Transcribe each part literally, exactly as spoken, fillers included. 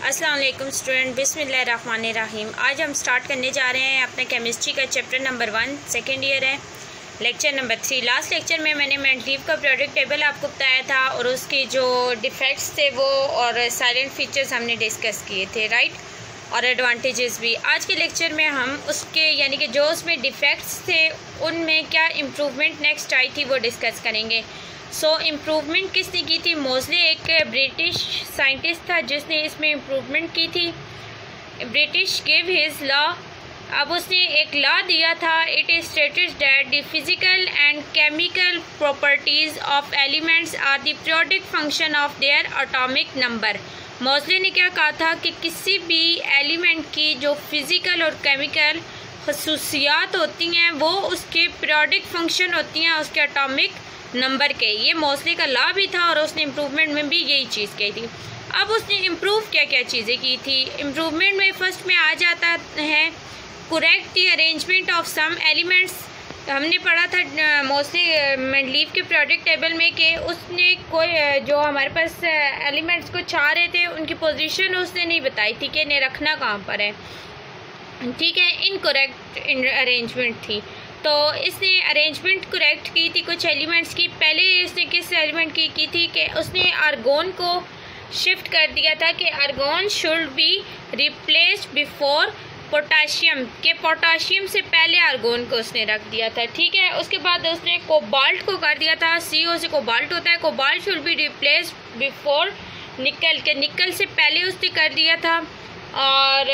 अस्सलाम वालेकुम स्टूडेंट, बिस्मिल्लाहिर्रहमानिर्रहीम। आज हम स्टार्ट करने जा रहे हैं अपने केमिस्ट्री का chapter number one, second year है, lecture number three. Last lecture में मैंने मेंटलीव का प्रोडक्ट टेबल आपको बताया था और उसकी जो डिफेक्ट्स थे वो और साइलेंट फीचर्स हमने डिस्कस किए थे, राइट, और एडवांटेजेस भी। आज के लेक्चर में हम उसके यानी कि जो उसमें डिफेक्ट्स थे उनमें क्या इम्प्रूवमेंट नेक्स्ट आई थी वो डिस्कस करेंगे। सो so, इम्प्रूवमेंट किसने की थी? मोस्टली एक ब्रिटिश साइंटिस्ट था जिसने इसमें इम्प्रूवमेंट की थी। British give his law. अब उसने एक लॉ दिया था, it is stated that the physical and chemical properties of elements are the periodic function of their atomic number. Moseley ने क्या कहा था कि किसी भी एलिमेंट की जो फिजिकल और केमिकल खसूसियात होती हैं वो उसके पीरियोडिक फंक्शन होती हैं उसके एटॉमिक नंबर के। ये मोस्टली का लॉ भी था और उसने इम्प्रूवमेंट में भी यही चीज़ कही थी। अब उसने इम्प्रूव क्या क्या चीज़ें की थी? इम्प्रूवमेंट में फर्स्ट में आ जाता है correct the arrangement of some elements. हमने पढ़ा था मोस्टली मेंटलीव के प्रोडक्ट टेबल में कि उसने कोई जो हमारे पास एलिमेंट्स को छा रहे थे उनकी पोजीशन उसने नहीं बताई थी कि इन्हें रखना कहाँ पर है, ठीक है। इनकरेक्ट अरेंजमेंट थी, तो इसने अरेंजमेंट करेक्ट की थी कुछ एलिमेंट्स की। पहले इसने किस एलिमेंट की की थी कि उसने आर्गोन को शिफ्ट कर दिया था कि argon should be replaced before potassium, के पोटाशियम से पहले आर्गोन को उसने रख दिया था, ठीक है। उसके बाद उसने कोबाल्ट को कर दिया था, सी ओ से कोबाल्ट होता है, cobalt should be replaced before nickel, के निकल से पहले उसने कर दिया था। और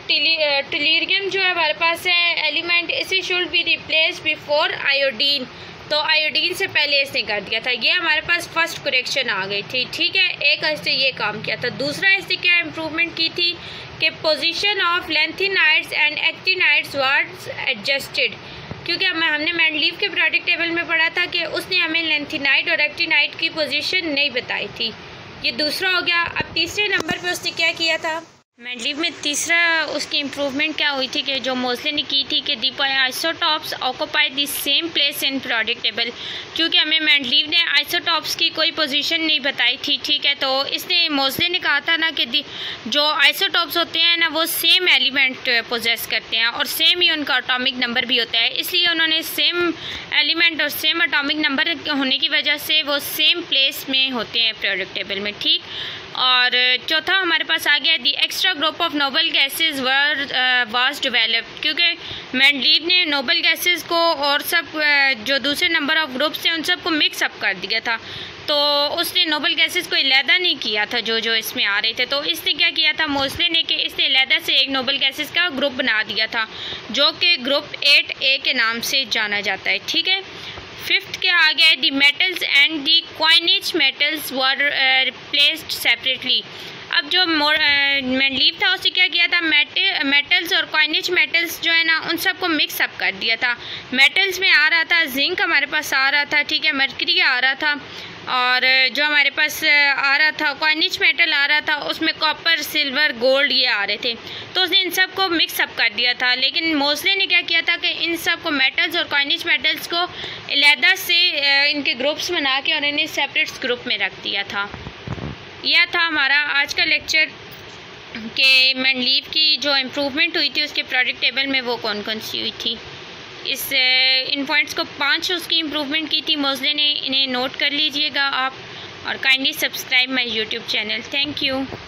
टिलीरियम जो है हमारे पास है एलिमेंट, इसे should be replace before iodine, तो आयोडीन से पहले इसने कर दिया था। ये हमारे पास फर्स्ट करेक्शन आ गई थी, ठीक है। एक इसने ये काम किया था। दूसरा इसने क्या इम्प्रूवमेंट की थी कि position of lanthanides and actinides was adjusted, क्योंकि हम हमने मेंटलीव के प्रोडक्ट टेबल में पढ़ा था कि उसने हमें लेंथिनाइड और एक्टिनाइड की पोजीशन नहीं बताई थी। ये दूसरा हो गया। अब तीसरे नंबर पे उसने क्या किया था? मेंटलीव में तीसरा उसकी इम्प्रूवमेंट क्या हुई थी कि जो मोस्टली ने की थी कि the isotopes occupy the same place in product table, क्योंकि हमें मेंटलीव ने आइसोटॉप्स की कोई पोजीशन नहीं बताई थी, ठीक है। तो इसने मोस्टली ने कहा था ना कि दी जो आइसोटॉप्स होते हैं ना वो सेम एलिमेंट पोजेस करते हैं और सेम ही उनका एटॉमिक नंबर भी होता है, इसलिए उन्होंने सेम एलिमेंट और सेम एटॉमिक नंबर होने की वजह से वो सेम प्लेस में होते हैं प्रोडक्ट टेबल में, ठीक। और चौथा हमारे पास आ गया the extra group of noble gases were was developed, क्योंकि मेंटलीव ने नोबल गैसेस को और सब uh, जो दूसरे नंबर ऑफ ग्रुप्स थे उन सब को मिक्स अप कर दिया था। तो उसने नोबल गैसेस को अलहदा नहीं किया था जो जो इसमें आ रहे थे। तो इसने क्या किया था मोस्टली ने कि इसने अलहदा से एक नोबल गैसेस का ग्रुप बना दिया था जो कि ग्रुप एट ए के नाम से जाना जाता है, ठीक है। फिफ्थ क्या आ गया? The metals and the coinage metals were replaced separately. अब जो मेंटलीव था उसने क्या किया था? मेटल मेटल्स और क्वाइनेज मेटल्स जो है ना उन सबको मिक्स अप कर दिया था। मेटल्स में आ रहा था जिंक, हमारे पास आ रहा था, ठीक है, मर्करी आ रहा था, और जो हमारे पास आ रहा था क्वाइनेज मेटल आ रहा था उसमें कॉपर, सिल्वर, गोल्ड ये आ रहे थे। तो उसने इन सब को मिक्स अप कर दिया था। लेकिन मोस्टली ने क्या किया था कि इन सब को मेटल्स और क्वाइनेज मेटल्स को अलहदा से इनके ग्रुप्स बना के और इन्हें सेपरेट ग्रुप में रख दिया था। यह था हमारा आज का लेक्चर कि मेंटलीव की जो इम्प्रूवमेंट हुई थी उसके प्रोडक्ट टेबल में वो कौन कौन सी हुई थी। इस इन पॉइंट्स को पांच उसकी इम्प्रूवमेंट की थी मोस्टली ने, इन्हें नोट कर लीजिएगा आप और kindly subscribe my YouTube channel. Thank you.